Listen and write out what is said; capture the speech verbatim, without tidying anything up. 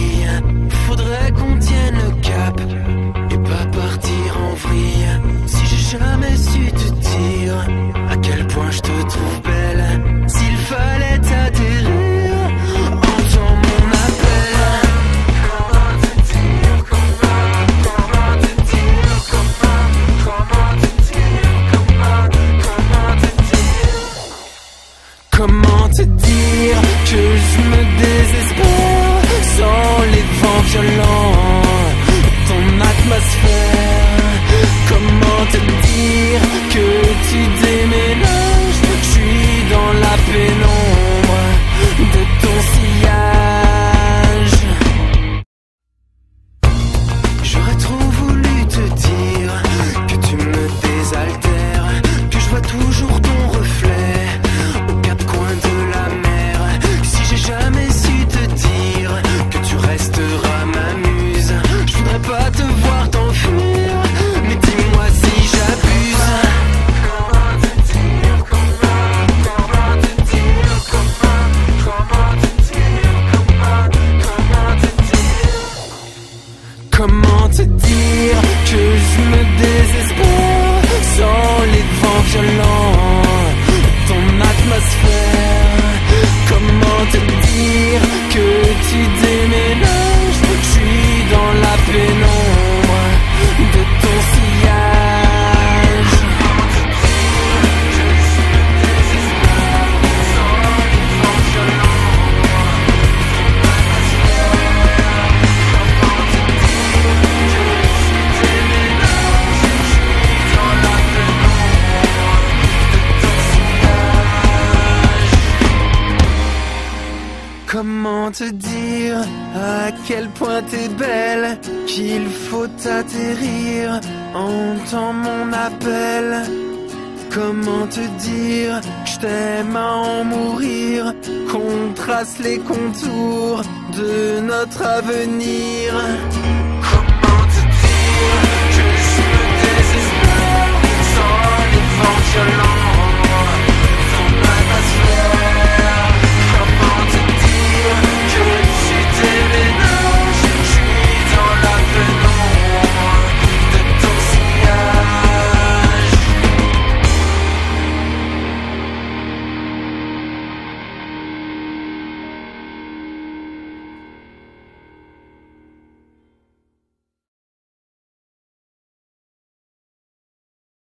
vie. Faudrait qu'on tienne le cap et pas partir en vrille. Si j'ai jamais su te dire à quel point je te trouve belle, s'il fallait t'atterrir, entends mon appel. Comment te dire, comment, comment te dire, comment, comment te dire, comment, comment te dire, comment te dire que je me désespère sans les vents violents, ton atmosphère. Comment te dire que tu déménages, je suis dans la pénombre de ton sillage. J'aurais trop voulu te dire que tu me désaltères, que je vois toujours ton reflet aux quatre coins de la mer. Si j'ai jamais su te dire que tu resteras ma muse, je voudrais pas te voir t'enfuir, mais dis-moi si j'abuse. Comment te dire, comment, comment te dire, comment, comment te dire, comment, comment te dire, comment te dire que je me désespère sans les vents violents, ton atmosphère. Comment te dire que tu déménages, je suis dans la pénombre de ton sillage. Comment te dire à quel point t'es belle, qu'il faut atterrir, entends mon appel. Comment te dire que je t'aime à en mourir, qu'on trace les contours de notre avenir. Comment te dire que je me désespère sans les vents violents.